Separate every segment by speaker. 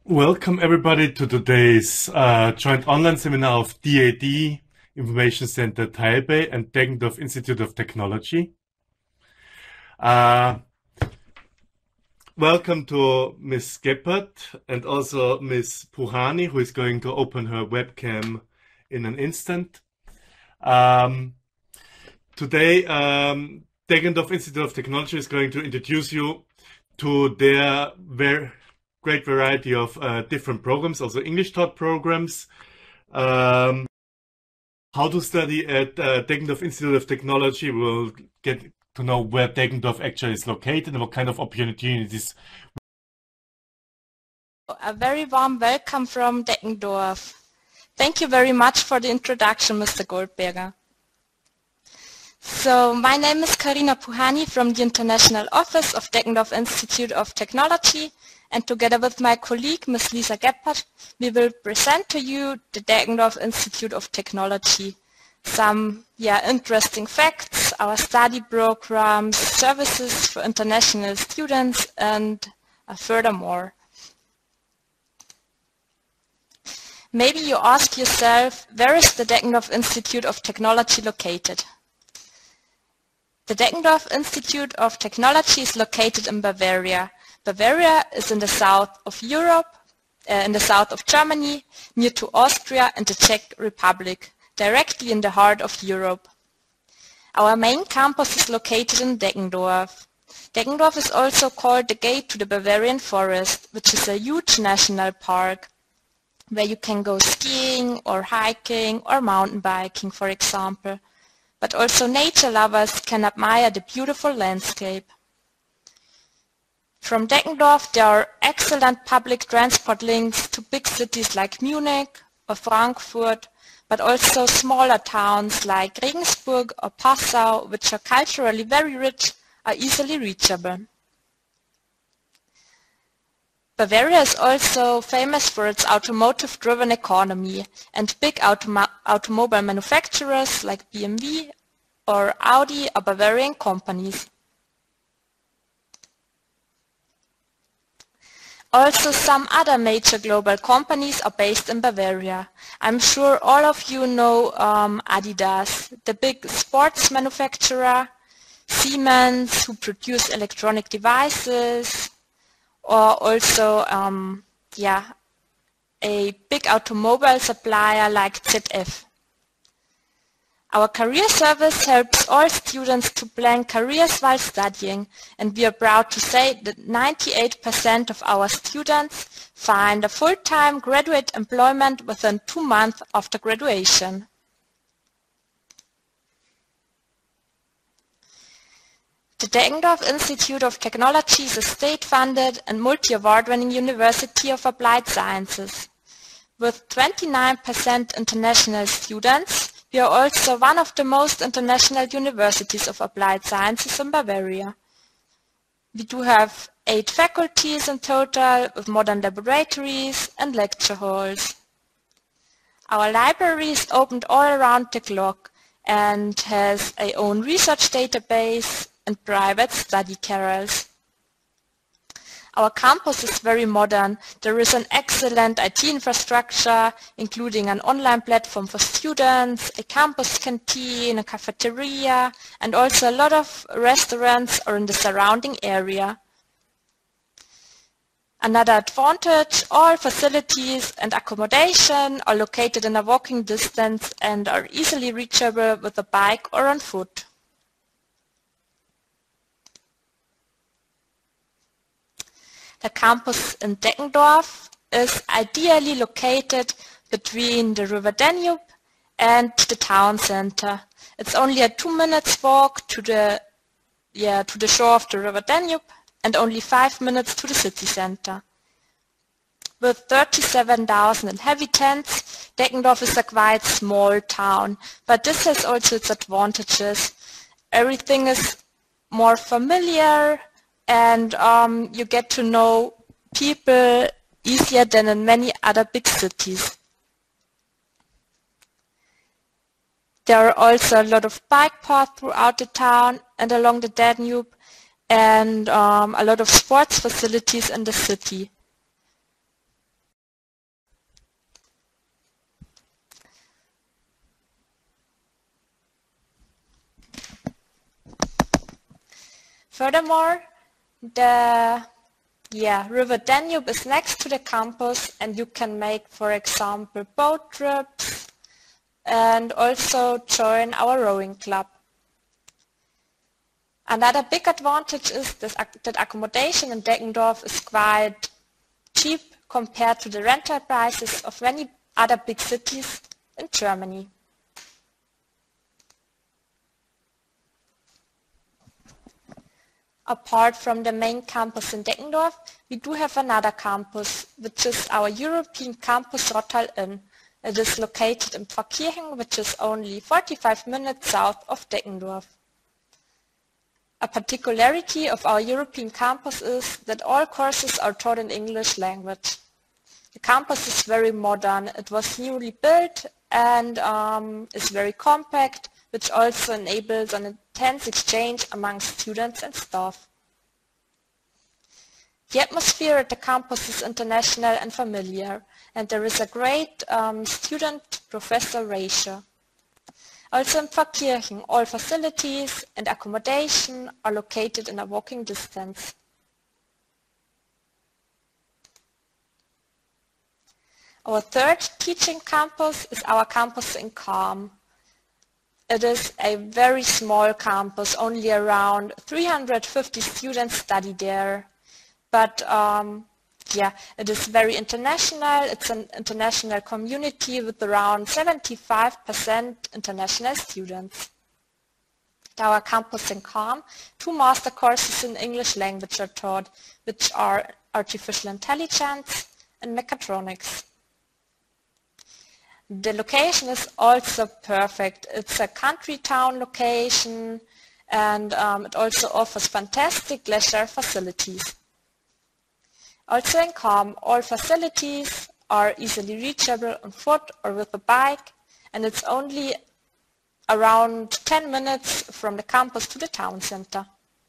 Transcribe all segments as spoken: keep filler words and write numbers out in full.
Speaker 1: Welcome everybody to today's uh, joint online seminar of D A D Information Center Taipei and Deggendorf Institute of Technology. Uh, welcome to Miz Gebhardt and also Miz Puhani, who is going to open her webcam in an instant. Um, today, um, Deggendorf Institute of Technology is going to introduce you to their very great variety of uh, different programs, also English taught programs. Um, how to study at uh, Deggendorf Institute of Technology. We'll get to know where Deggendorf actually is located and what kind of opportunities.
Speaker 2: A very warm welcome from Deggendorf. Thank you very much for the introduction, Mister Goldberger. So, my name is Karina Puhani from the International Office of Deggendorf Institute of Technology, and together with my colleague, Miz Lisa Gebhardt, we will present to you the Deggendorf Institute of Technology. Some yeah, interesting facts, our study programs, services for international students, and uh, furthermore. Maybe you ask yourself, where is the Deggendorf Institute of Technology located? The Deggendorf Institute of Technology is located in Bavaria. Bavaria is in the south of Europe, uh, in the south of Germany, near to Austria and the Czech Republic, directly in the heart of Europe. Our main campus is located in Deggendorf. Deggendorf is also called the gate to the Bavarian forest, which is a huge national park, where you can go skiing or hiking or mountain biking, for example. But also nature lovers can admire the beautiful landscape. From Deggendorf there are excellent public transport links to big cities like Munich or Frankfurt, but also smaller towns like Regensburg or Passau, which are culturally very rich, are easily reachable. Bavaria is also famous for its automotive-driven economy and big automo automobile manufacturers like B M W or Audi are Bavarian companies. Also, some other major global companies are based in Bavaria. I'm sure all of you know um, Adidas, the big sports manufacturer, Siemens, who produce electronic devices, or also um, yeah, a big automobile supplier like Z F. Our career service helps all students to plan careers while studying, and we are proud to say that ninety-eight percent of our students find a full-time graduate employment within two months after graduation. The Deggendorf Institute of Technology is a state-funded and multi-award-winning university of applied sciences. With twenty-nine percent international students, we are also one of the most international universities of applied sciences in Bavaria. We do have eight faculties in total, with modern laboratories and lecture halls. Our library is opened all around the clock and has a own research database and private study carrels. Our campus is very modern. There is an excellent I T infrastructure, including an online platform for students, a campus canteen, a cafeteria, and also a lot of restaurants are in the surrounding area. Another advantage, all facilities and accommodation are located in a walking distance and are easily reachable with a bike or on foot. The campus in Deggendorf is ideally located between the River Danube and the town center. It's only a two minutes walk to the, yeah, to the shore of the River Danube and only five minutes to the city center. With thirty-seven thousand inhabitants, Deggendorf is a quite small town, but this has also its advantages. Everything is more familiar, and um, you get to know people easier than in many other big cities. There are also a lot of bike paths throughout the town and along the Danube, and um, a lot of sports facilities in the city. Furthermore, the yeah, River Danube is next to the campus, and you can make, for example, boat trips and also join our rowing club. Another big advantage is this, that accommodation in Deggendorf is quite cheap compared to the rental prices of many other big cities in Germany. Apart from the main campus in Deggendorf, we do have another campus, which is our European campus Rottal-Inn. It is located in Pfarrkirchen, which is only forty-five minutes south of Deggendorf. A particularity of our European campus is that all courses are taught in English language. The campus is very modern. It was newly built and um, is very compact, which also enables an intense exchange among students and staff. The atmosphere at the campus is international and familiar, and there is a great um, student-professor ratio. Also in Pfarrkirchen, all facilities and accommodation are located in a walking distance. Our third teaching campus is our campus in Cham. It is a very small campus, only around three hundred fifty students study there. But um, yeah, it is very international. It's an international community with around seventy-five percent international students. At our campus in Cham, two master courses in English language are taught, which are artificial intelligence and mechatronics. The location is also perfect. It's a country town location, and um, it also offers fantastic leisure facilities. Also in Cham, all facilities are easily reachable on foot or with a bike, and it's only around ten minutes from the campus to the town center.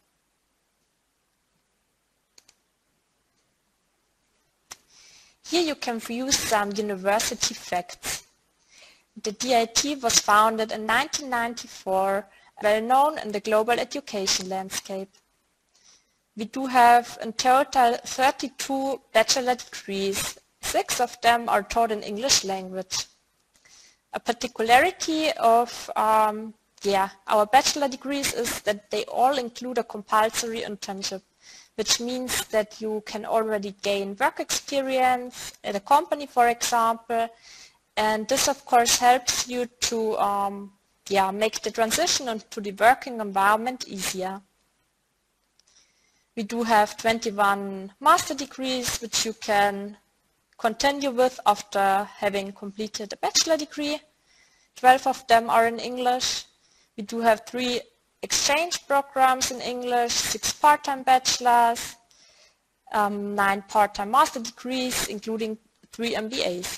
Speaker 2: Here you can view some university facts. The D I T was founded in nineteen ninety-four, well known in the global education landscape. We do have in total thirty-two bachelor degrees. Six of them are taught in English language. A particularity of um, yeah, our bachelor degrees is that they all include a compulsory internship, which means that you can already gain work experience at a company, for example, and this of course helps you to um, yeah, make the transition into the working environment easier. We do have twenty-one master degrees which you can continue with after having completed a bachelor degree. twelve of them are in English. We do have three exchange programs in English, six part-time bachelors, um, nine part-time master degrees, including three M B As.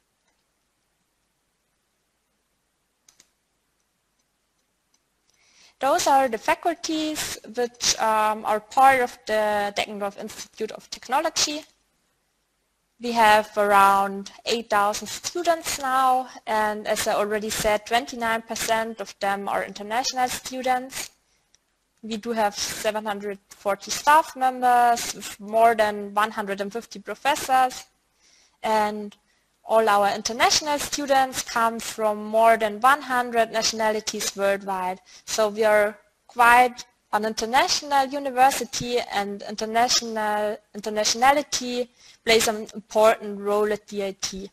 Speaker 2: Those are the faculties which um, are part of the Deggendorf Institute of Technology. We have around eight thousand students now, and as I already said, twenty-nine percent of them are international students. We do have seven hundred forty staff members with more than one hundred fifty professors, and all our international students come from more than one hundred nationalities worldwide. So we are quite an international university, and international internationality plays an important role at D I T.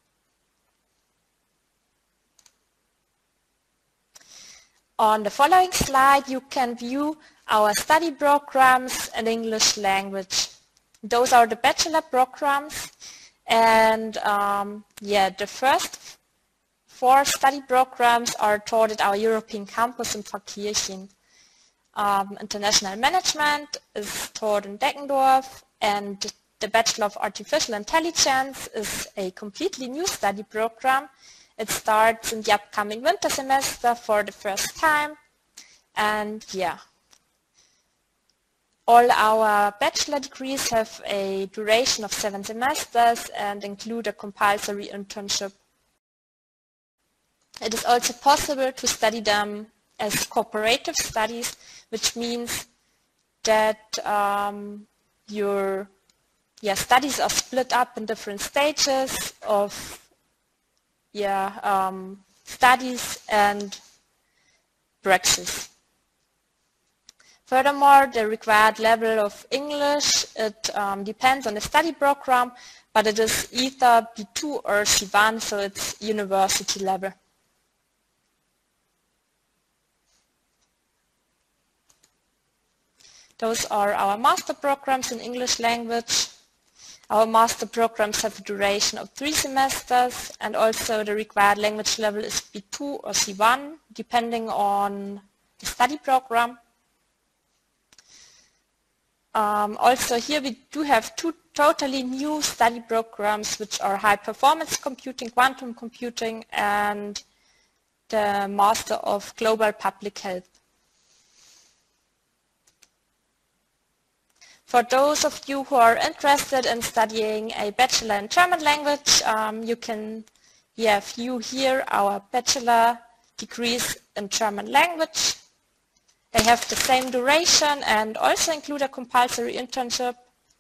Speaker 2: On the following slide you can view our study programs in English language. Those are the bachelor programs, and um, yeah, the first four study programs are taught at our European campus in Pfarrkirchen. Um, International Management is taught in Deggendorf, and the Bachelor of Artificial Intelligence is a completely new study program. It starts in the upcoming winter semester for the first time, and yeah. All our bachelor degrees have a duration of seven semesters and include a compulsory internship. It is also possible to study them as cooperative studies, which means that um, your yeah, studies are split up in different stages of yeah, um, studies and praxis. Furthermore, the required level of English, it um, depends on the study program, but it is either B two or C one, so it's university level. Those are our master programs in English language. Our master programs have a duration of three semesters, and also the required language level is B two or C one, depending on the study program. Um, also here we do have two totally new study programs, which are high performance computing, quantum computing, and the Master of Global Public Health. For those of you who are interested in studying a bachelor in German language, um, you can yeah, view here our bachelor degrees in German language. They have the same duration and also include a compulsory internship.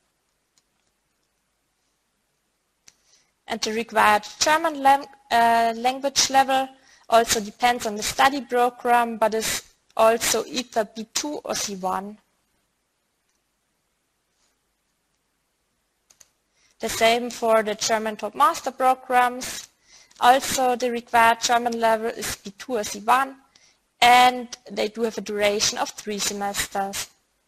Speaker 2: And the required German lang uh, language level also depends on the study program, but is also either B two or C one. The same for the German top master programs. Also the required German level is B two or C one. And they do have a duration of three semesters.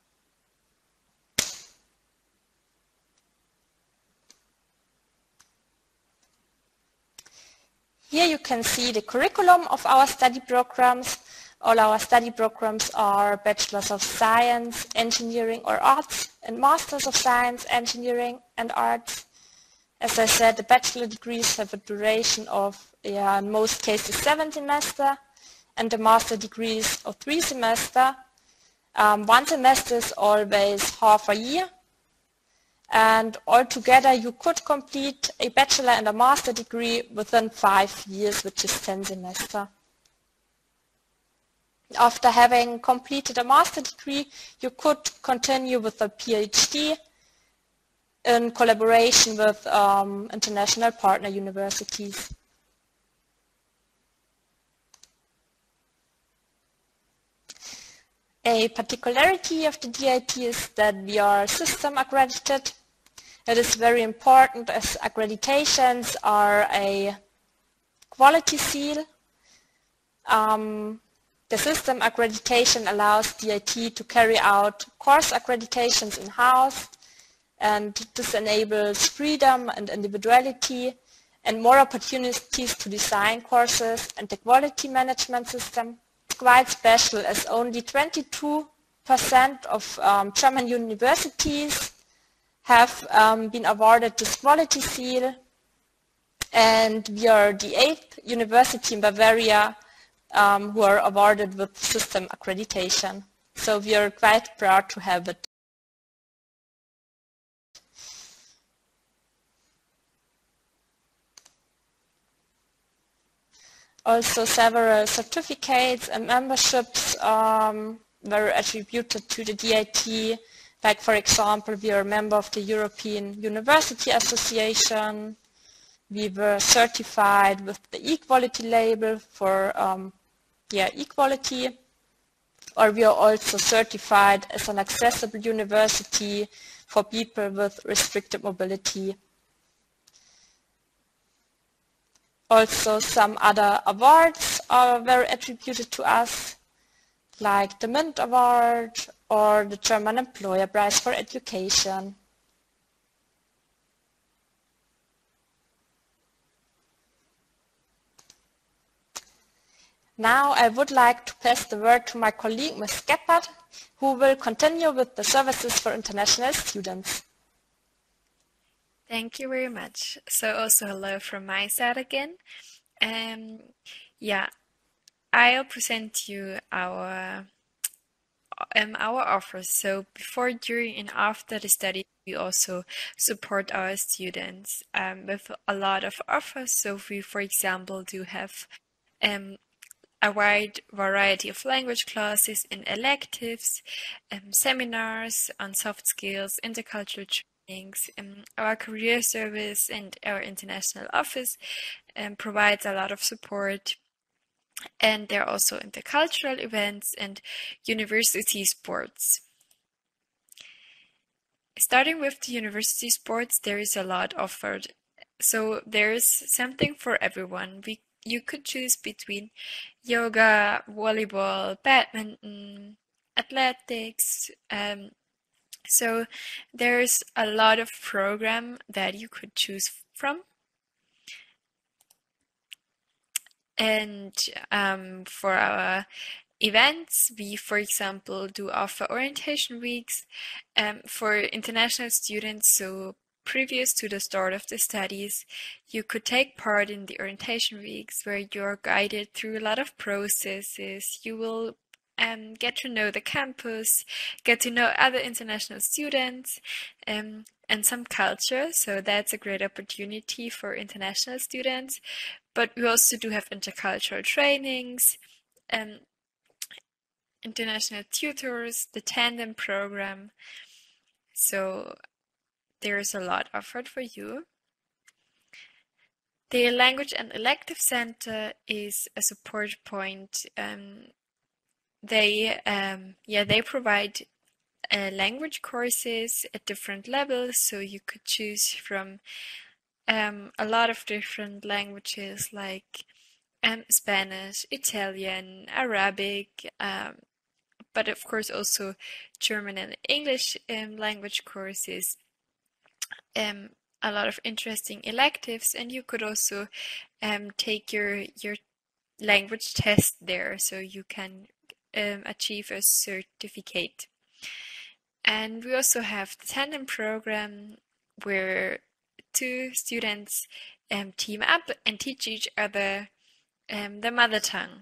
Speaker 2: Here you can see the curriculum of our study programs. All our study programs are Bachelors of Science, Engineering or Arts and Masters of Science, Engineering and Arts. As I said, the bachelor degrees have a duration of, yeah, in most cases, seven semesters. And the master degrees of three semesters. Um, one semester is always half a year, and altogether you could complete a bachelor and a master degree within five years, which is ten semesters. After having completed a master degree, you could continue with a PhD in collaboration with um, international partner universities. A particularity of the D I T is that we are system accredited. It is very important as accreditations are a quality seal. Um, the system accreditation allows D I T to carry out course accreditations in-house, and this enables freedom and individuality and more opportunities to design courses and the quality management system. Quite special as only twenty-two percent of um, German universities have um, been awarded this quality seal, and we are the eighth university in Bavaria um, who are awarded with system accreditation. So we are quite proud to have it. Also, several certificates and memberships um, were attributed to the D I T. Like, for example, we are a member of the European University Association. We were certified with the equality label for um, yeah, equality. Or we are also certified as an accessible university for people with restricted mobility. Also, some other awards are very attributed to us, like the Mint Award or the German Employer Prize for Education. Now I would like to pass the word to my colleague, Miz Gebhardt, who will continue with the services for international students.
Speaker 3: Thank you very much. So also hello from my side again. Um, yeah, I'll present you our um, our offers. So before, during, and after the study, we also support our students um, with a lot of offers. So we, for example, do have um, a wide variety of language classes and electives, um, seminars on soft skills, intercultural trainings. Um, our career service and our international office um, provides a lot of support. And there are also intercultural events and university sports. Starting with the university sports, there is a lot offered. So there's something for everyone. We you could choose between yoga, volleyball, badminton, athletics. Um, so there's a lot of program that you could choose from. And um, for our events, we, for example, do offer orientation weeks um, for international students. So previous to the start of the studies, you could take part in the orientation weeks where you're guided through a lot of processes. You will um, get to know the campus, get to know other international students, um, and some culture. So that's a great opportunity for international students. But we also do have intercultural trainings, um, international tutors, the tandem program. So there's a lot offered for you. The Language and Elective Center is a support point. Um, they, um, yeah, they provide uh, language courses at different levels, so you could choose from um, a lot of different languages like um, Spanish, Italian, Arabic, um, but of course also German and English um, language courses. Um, a lot of interesting electives, and you could also um, take your your language test there, so you can um, achieve a certificate. And we also have the tandem program where two students um, team up and teach each other um, the mother tongue.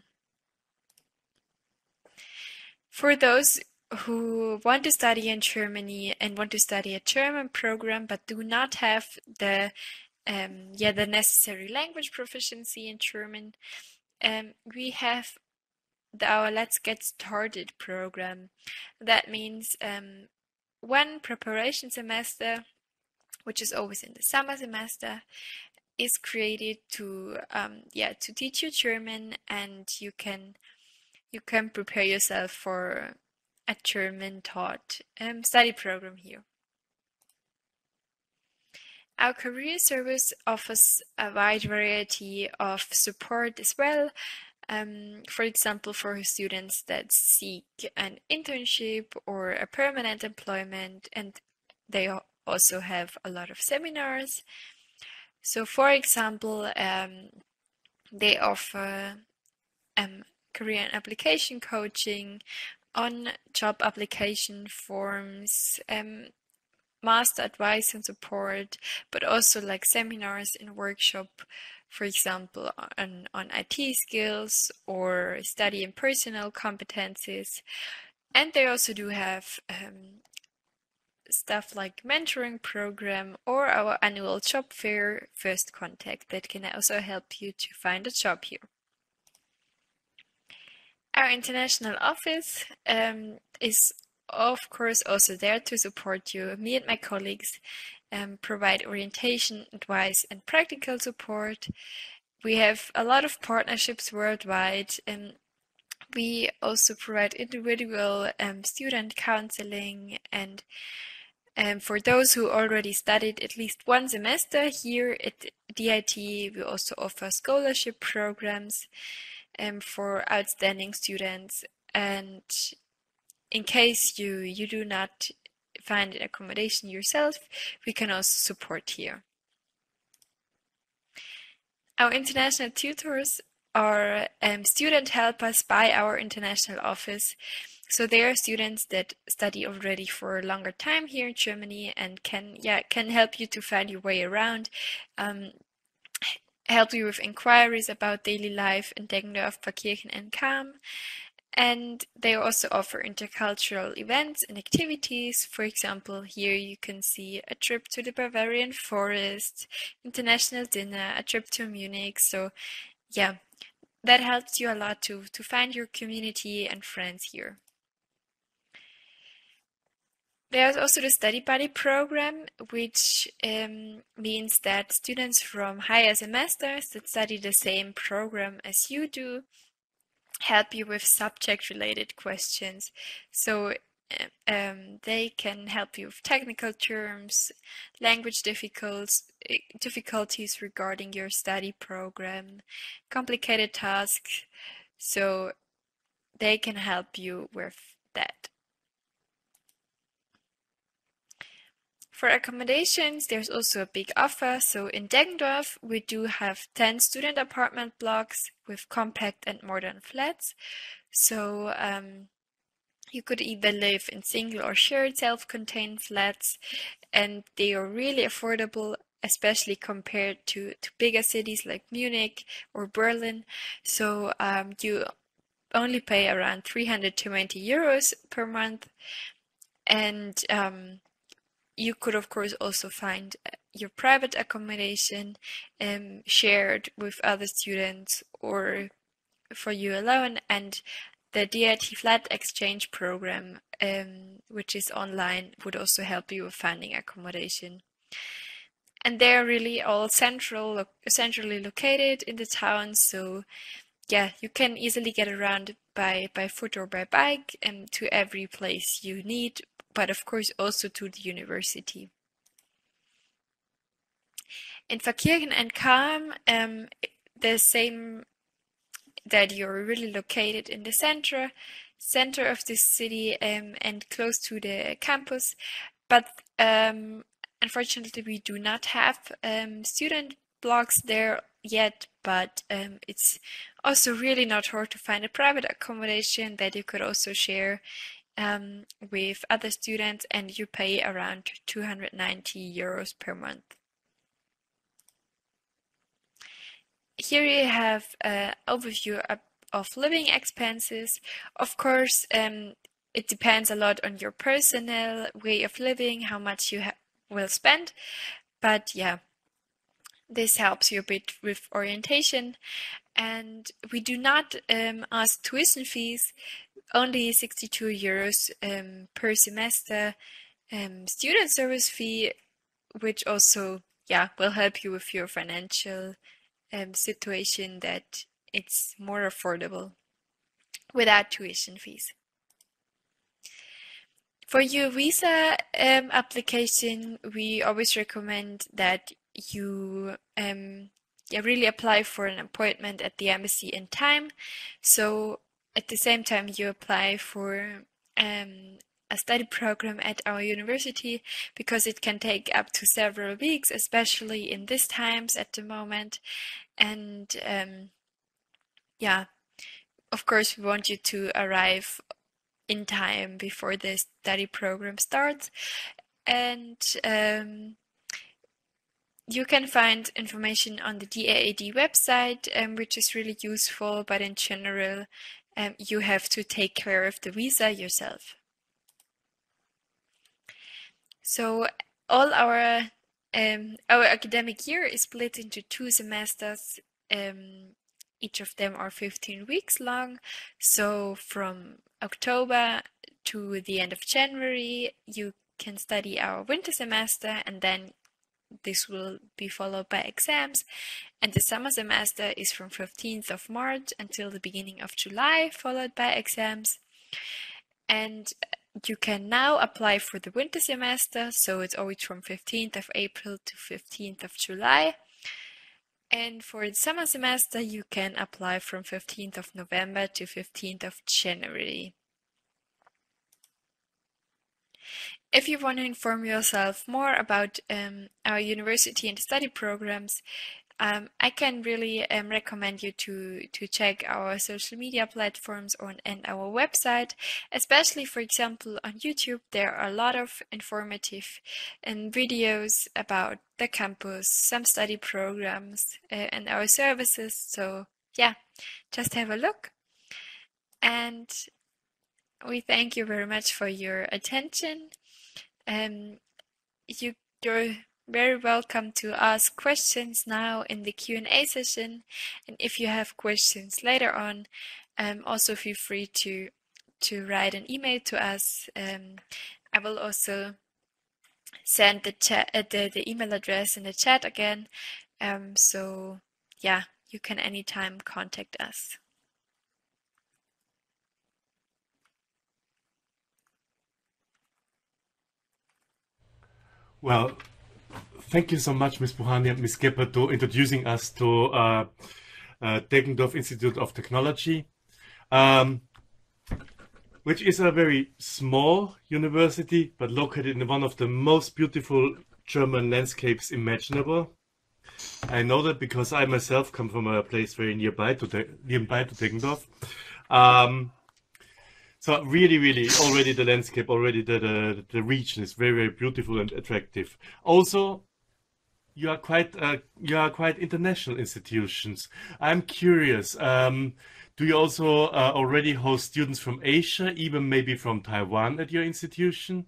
Speaker 3: For those who want to study in Germany and want to study a German program but do not have the um, yeah the necessary language proficiency in German, um, we have the, our Let's Get Started program. That means um, one preparation semester, which is always in the summer semester, is created to um, yeah to teach you German, and you can you can prepare yourself for a German taught um, study program here. Our career service offers a wide variety of support as well. Um, for example, for students that seek an internship or a permanent employment, and they also have a lot of seminars. So, for example, um, they offer um, career and application coaching, on-job application forms, um, master advice and support, but also like seminars and workshop, for example, on, on I T skills or study and personal competencies. And they also do have um, stuff like mentoring program or our annual job fair, First Contact, that can also help you to find a job here. Our international office um, is of course also there to support you. Me and my colleagues um, provide orientation, advice and practical support. We have a lot of partnerships worldwide, and we also provide individual um, student counseling, and um, for those who already studied at least one semester here at D I T, we also offer scholarship programs um, for outstanding students. And in case you, you do not find an accommodation yourself, we can also support here. Our international tutors are um, student helpers by our international office. So they are students that study already for a longer time here in Germany and can yeah can help you to find your way around, um, help you with inquiries about daily life in Deggendorf, Pfarrkirchen and Cham. And they also offer intercultural events and activities. For example, here you can see a trip to the Bavarian forest, international dinner, a trip to Munich. So yeah, that helps you a lot to, to find your community and friends here. There's also the Study Buddy program, which um, means that students from higher semesters that study the same program as you do help you with subject-related questions. So um, they can help you with technical terms, language difficulties, difficulties regarding your study program, complicated tasks. So they can help you with that. For accommodations, there's also a big offer. So in Deggendorf, we do have ten student apartment blocks with compact and modern flats. So um, you could either live in single or shared self-contained flats, and they are really affordable, especially compared to, to bigger cities like Munich or Berlin. So um, you only pay around three hundred twenty euros per month, and um, you could, of course, also find your private accommodation um, shared with other students or for you alone. And the D I T Flat Exchange program, um, which is online, would also help you with finding accommodation. And they're really all central, lo centrally located in the town. So yeah, you can easily get around by, by foot or by bike and to every place you need, but of course also to the university. In Pfarrkirchen and Cham, um, the same that you're really located in the center, center of the city um, and close to the campus, but um, unfortunately we do not have um, student blocks there yet, but um, it's also really not hard to find a private accommodation that you could also share Um, with other students, and you pay around two hundred ninety euros per month. Here you have an overview of, of living expenses. Of course, um, it depends a lot on your personal way of living, how much you will spend, but yeah, this helps you a bit with orientation. And we do not um, ask tuition fees, only sixty-two euros um, per semester um, student service fee, which also yeah will help you with your financial um, situation, that it's more affordable without tuition fees. For your visa um, application, we always recommend that you um, yeah, really apply for an appointment at the embassy in time. So at the same time you apply for um, a study program at our university, because it can take up to several weeks, especially in these times at the moment. And um, yeah, of course, we want you to arrive in time before the study program starts. And um, you can find information on the D A A D website, um, which is really useful, but in general, um, you have to take care of the visa yourself. So all our um, our academic year is split into two semesters. Um, each of them are fifteen weeks long. So from October to the end of January, you can study our winter semester, and then this will be followed by exams. And the summer semester is from fifteenth of March until the beginning of July, followed by exams. And you can now apply for the winter semester, so it's always from fifteenth of April to fifteenth of July. And for the summer semester, you can apply from fifteenth of November to fifteenth of January. If you want to inform yourself more about um, our university and study programs, um, I can really um, recommend you to, to check our social media platforms on, and our website. Especially, for example, on YouTube, there are a lot of informative um, videos about the campus, some study programs, uh, and our services. So yeah, just have a look. And we thank you very much for your attention. Um, you, your very welcome to ask questions now in the Q and A session. And if you have questions later on, um, also feel free to to write an email to us. Um, I will also send the chat uh, the, the email address in the chat again. Um, so yeah, you can anytime contact us.
Speaker 1: Well, thank you so much, Miz Puhani and Miz Gebhardt, to introducing us to uh, uh, Deggendorf Institute of Technology, um, which is a very small university, but located in one of the most beautiful German landscapes imaginable. I know that because I myself come from a place very nearby to De nearby to Deggendorf. Um, so really, really, already the landscape, already the, the the region is very, very beautiful and attractive. Also, you are quite uh, you are quite international institutions. I'm curious. Um, do you also uh, already host students from Asia, even maybe from Taiwan, at your institution?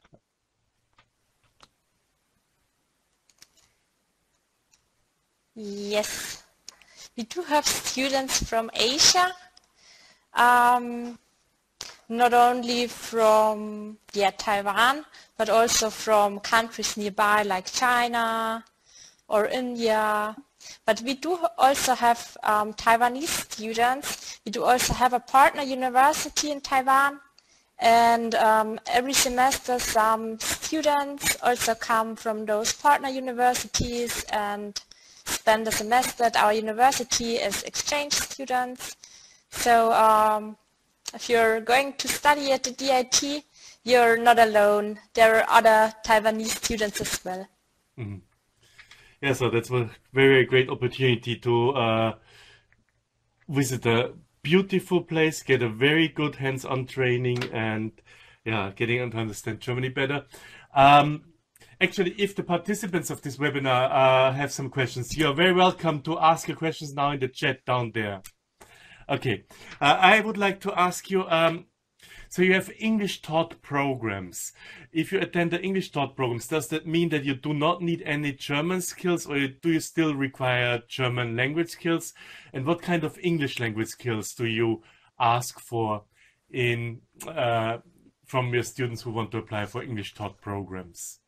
Speaker 2: Yes, we do have students from Asia, um, not only from yeah, Taiwan, but also from countries nearby like China or India. But we do also have um, Taiwanese students. We do also have a partner university in Taiwan. And um, every semester some students also come from those partner universities and spend the semester at our university as exchange students. So um, if you're going to study at the D I T, you're not alone. There are other Taiwanese students as well.
Speaker 1: Mm-hmm. Yeah, so that's a very, very great opportunity to uh, visit a beautiful place, get a very good hands-on training, and yeah, getting to understand Germany better. Um, Actually, if the participants of this webinar uh, have some questions, you are very welcome to ask your questions now in the chat down there. Okay, uh, I would like to ask you, um, so you have English taught programs. If you attend the English taught programs, does that mean that you do not need any German skills, or do you still require German language skills? And what kind of English language skills do you ask for in uh, from your students who want to apply for English taught programs?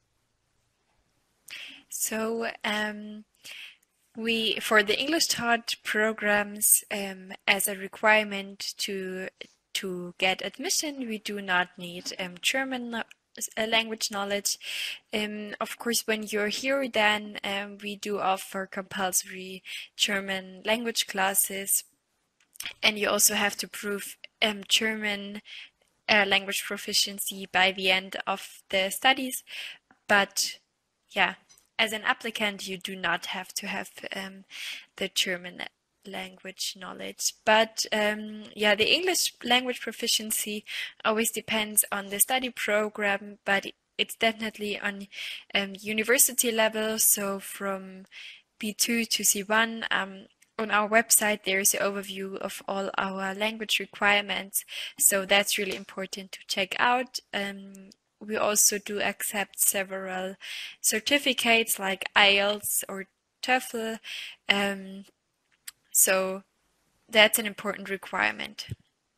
Speaker 3: So um, we, for the English taught programs, um, as a requirement to to get admission, we do not need um, German no uh, language knowledge. Um, of course, when you're here, then um, we do offer compulsory German language classes, and you also have to prove um, German uh, language proficiency by the end of the studies. But yeah, as an applicant, you do not have to have um, the German language knowledge. But um, yeah, the English language proficiency always depends on the study program, but it's definitely on um, university level. So from B two to C one, um, on our website there is an overview of all our language requirements. So that's really important to check out. Um, we also do accept several certificates like I E L T S or TOEFL. Um, so that's an important requirement.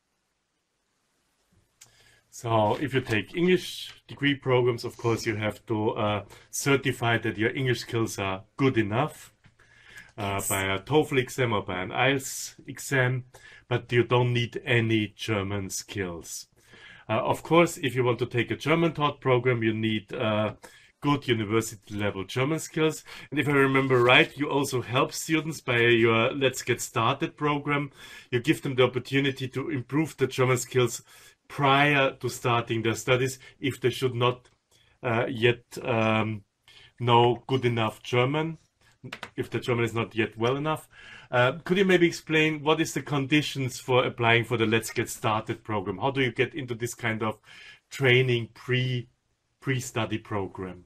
Speaker 1: So if you take English degree programs, of course, you have to uh, certify that your English skills are good enough uh, yes. by a TOEFL exam or by an I E L T S exam, but you don't need any German skills. Uh, of course, if you want to take a German taught program, you need uh, good university level German skills. And if I remember right, you also help students by your Let's Get Started program. You give them the opportunity to improve the German skills prior to starting their studies if they should not uh, yet um, know good enough German, if the German is not yet well enough. Uh, could you maybe explain what is the conditions for applying for the Let's Get Started program? How do you get into this kind of training pre, pre-study program?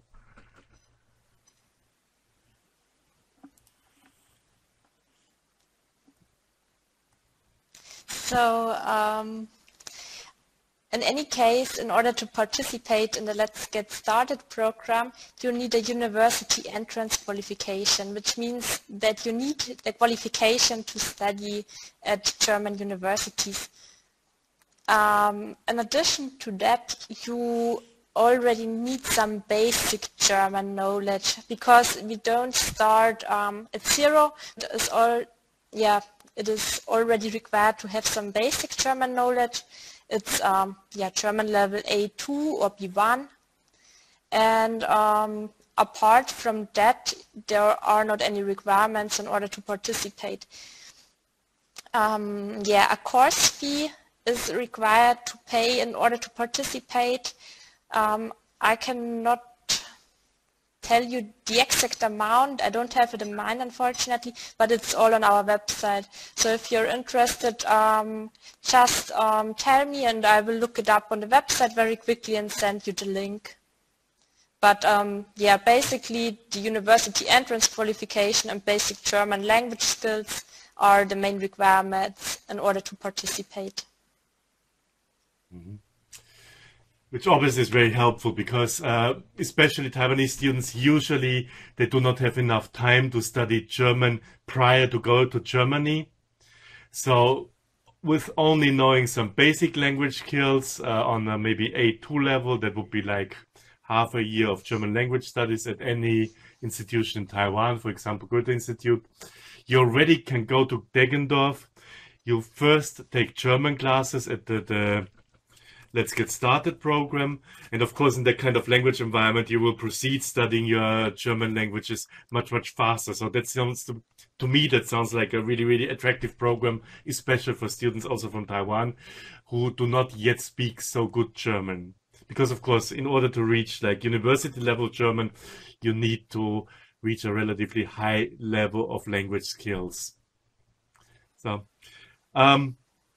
Speaker 2: So um, In any case, in order to participate in the Let's Get Started program, you need a university entrance qualification, which means that you need the qualification to study at German universities. Um, in addition to that, you already need some basic German knowledge, because we don't start um, at zero. It is all, yeah, it is already required to have some basic German knowledge. It's um, yeah, German level A two or B one, and um, apart from that, there are not any requirements in order to participate. Um, yeah, a course fee is required to pay in order to participate. Um, I cannot tell you the exact amount. I don't have it in mind, unfortunately, but it's all on our website. So if you're interested, um, just um, tell me and I will look it up on the website very quickly and send you the link. But um, yeah, basically the university entrance qualification and basic German language skills are the main requirements in order to participate.
Speaker 1: Mm-hmm. Which obviously is very helpful, because uh, especially Taiwanese students, usually they do not have enough time to study German prior to go to Germany. So with only knowing some basic language skills uh, on a maybe A two level, that would be like half a year of German language studies at any institution in Taiwan, for example, Goethe Institute, you already can go to Deggendorf. You first take German classes at the, the Let's Get Started program. And of course, in that kind of language environment, you will proceed studying your German languages much, much faster. So that sounds, to, to me, that sounds like a really, really attractive program, especially for students also from Taiwan who do not yet speak so good German. Because of course, in order to reach like university level German, you need to reach a relatively high level of language skills. So, um,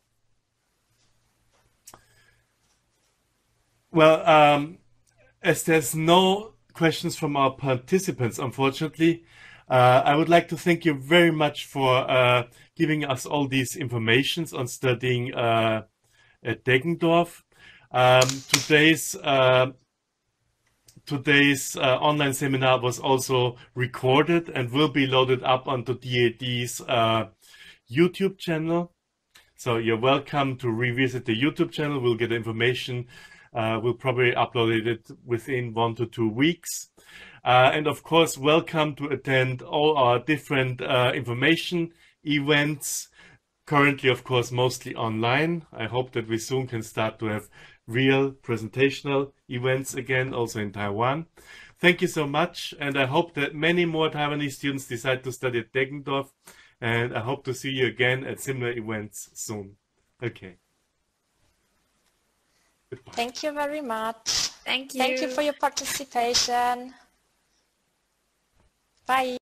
Speaker 1: Well, um, as there's no questions from our participants, unfortunately, uh, I would like to thank you very much for uh, giving us all these informations on studying uh, at Deggendorf. Um, today's uh, today's uh, online seminar was also recorded and will be loaded up onto D A D's uh, YouTube channel. So you're welcome to revisit the YouTube channel. We'll get information. Uh, we'll probably upload it within one to two weeks. Uh, and of course, welcome to attend all our different uh, information events. Currently, of course, mostly online. I hope that we soon can start to have real presentational events again, also in Taiwan. Thank you so much. And I hope that many more Taiwanese students decide to study at Deggendorf. And I hope to see you again at similar events soon. Okay. Goodbye.
Speaker 2: Thank you very much.
Speaker 3: Thank you.
Speaker 2: Thank you for your participation. Bye.